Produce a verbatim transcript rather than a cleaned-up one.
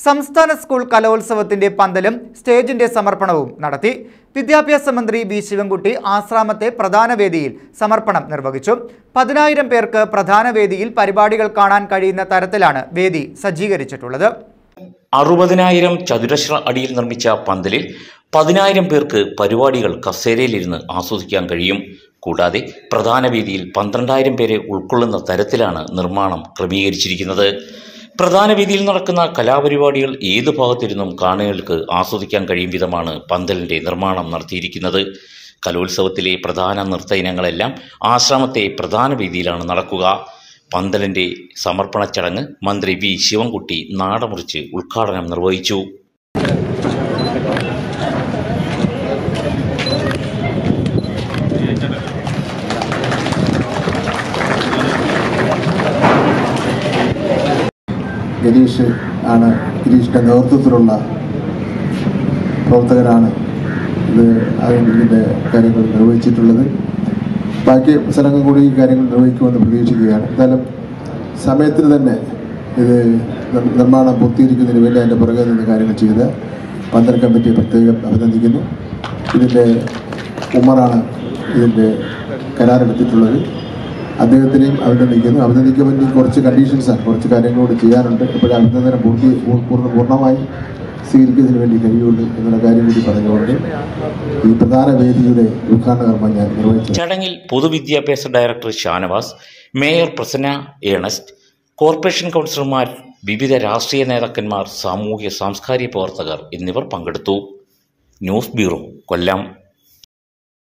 സംസ്ഥാന സ്കൂൾ കലോത്സവത്തിന്റെ പന്തലും സ്റ്റേജിന്റെ സമർപ്പണവും നടത്തി. വിദ്യാഭ്യാസ മന്ത്രി വി ശിവൻകുട്ടി ആശ്രാമത്തെ പ്രധാന വേദിയിൽ സമർപ്പണം നിർവഹിച്ചു. പതിനായിരം പേർക്ക് പ്രധാന വേദിയിൽ പരിപാടികൾ കാണാൻ കഴിയുന്ന തരത്തിലാണ് വേദി സജ്ജീകരിച്ചിട്ടുള്ളത്. അറുപതിനായിരം ചതുരശ്ര അടിയിൽ നിർമ്മിച്ച പന്തലിൽ പതിനായിരം പേർക്ക് പരിപാടികൾ കസേരയിലിരുന്ന് ആസ്വദിക്കാൻ കഴിയും. കൂടാതെ പ്രധാന വേദിയിൽ പന്ത്രണ്ടായിരം പേരെ ഉൾക്കൊള്ളുന്ന തരത്തിലാണ് നിർമ്മാണം ക്രമീകരിച്ചിരിക്കുന്നത്. പ്രധാന വേദിയിൽ നടക്കുന്ന കലാപരിപാടികൾ ഏതു ഭാഗത്തിരുന്നും കാണികൾക്ക് ആസ്വദിക്കാൻ കഴിയും വിധമാണ് പന്തലിന്റെ നിർമ്മാണം നടത്തിയിരിക്കുന്നത്. കലോത്സവത്തിലെ പ്രധാന നൃത്ത ഇനങ്ങളെല്ലാം ആശ്രമത്തെ പ്രധാന വേദിയിലാണ് നടക്കുക. പന്തലിന്റെ സമർപ്പണ ചടങ്ങ് മന്ത്രി വി ശിവൻകുട്ടി നാടമുറിച്ച് ഉദ്ഘാടനം നിർവഹിച്ചു. ഗിരീഷ് ആണ് ഗിരീഷിൻ്റെ നേതൃത്വത്തിലുള്ള പ്രവർത്തകരാണ് ഇത് ഇതിൻ്റെ കാര്യങ്ങൾ നിർവഹിച്ചിട്ടുള്ളത്. ബാക്കി സ്ഥലങ്ങൾ കൂടി ഈ കാര്യങ്ങൾ നിർവഹിക്കുമെന്ന് പ്രതീക്ഷിക്കുകയാണ്. എന്തായാലും സമയത്തിന് തന്നെ ഇത് നിർമ്മാണം പൂർത്തീകരിക്കുന്നതിന് വേണ്ടി അതിൻ്റെ പുറകെ നിന്ന് കാര്യങ്ങൾ ചെയ്ത് പന്തൽ കമ്മിറ്റിയെ പ്രത്യേകം അഭിനന്ദിക്കുന്നു. ഇതിൻ്റെ ഉമറാണ് ഇതിൻ്റെ കരാറെടുത്തിട്ടുള്ളത്. അദ്ദേഹത്തിനെയും അഭിനന്ദിക്കുന്നു. അഭിനന്ദിക്കാൻ വേണ്ടി കുറച്ച് കണ്ടീഷൻസാണ്, കുറച്ച് കാര്യങ്ങളോട് ചെയ്യാനുണ്ട്. ഇപ്പോൾ അഭിനന്ദനം പൂർത്തി പൂർണ്ണമായി സ്വീകരിക്കുന്നതിന് വേണ്ടി കഴിയുള്ളൂ എന്നുള്ള കാര്യം കൂടി പറഞ്ഞുകൊണ്ട് ഈ പ്രധാന വേദിയുടെ ഉദ്ഘാടന കർമ്മം ഞാൻ നിർവഹിച്ചു. ചടങ്ങിൽ പൊതുവിദ്യാഭ്യാസ director Shanavas, mayor Prasanna Ernest, corporation കൗൺസിലർമാർ, വിവിധ രാഷ്ട്രീയ നേതാക്കന്മാർ, സാമൂഹ്യ സാംസ്കാരിക പ്രവർത്തകർ എന്നിവർ പങ്കെടുത്തു. ന്യൂസ് ബ്യൂറോ, കൊല്ലം.